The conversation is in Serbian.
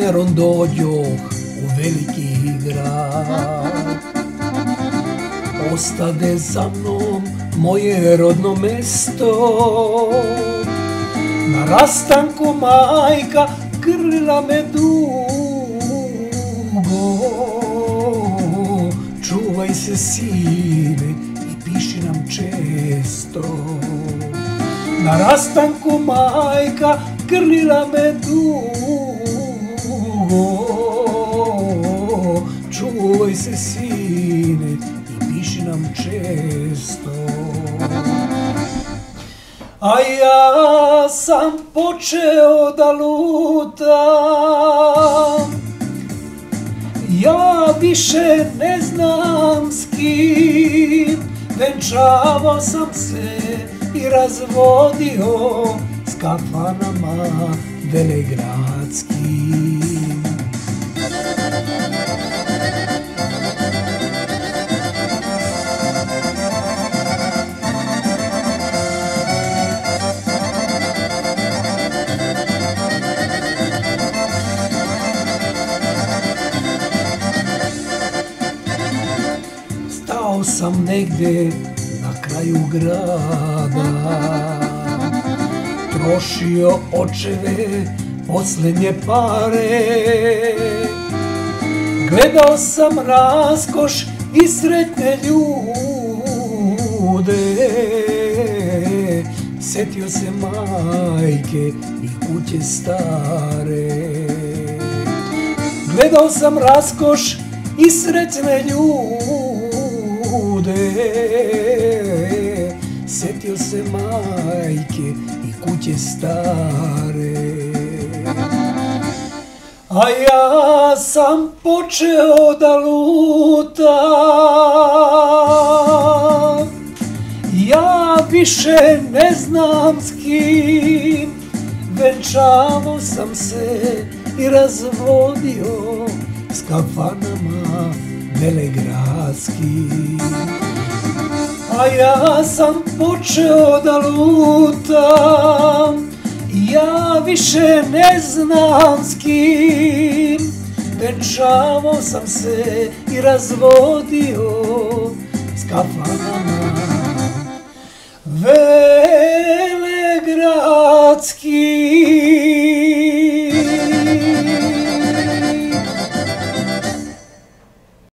sanjarom dođoh u veliki grad. Ostade za mnom moje rodno mesto, na rastanku majka grlila me dugo. Čuvaj se sine i piši nam često. Na rastanku majka grlila me dugo. Čuvaj se sine i piši nam često. A ja sam počeo da lutam, ja više ne znam s kim. Venčavao sam se i razvodio s kafanama velegradskim. Stao sam negde na kraju grada, trošio očeve poslednje pare. Gledao sam raskoš i sretne ljude, setio se majke i kuće stare. Gledao sam raskoš i sretne ljude, setio se majke i kuće stare. A ja sam počeo da lutam, ja više ne znam s kim. Venčavao sam se i razvodio s kafanama velegradskim. A ja sam počeo da lutam, ja više ne znam s kim. Venčavao sam se i razvodio s kafanama velegradskim.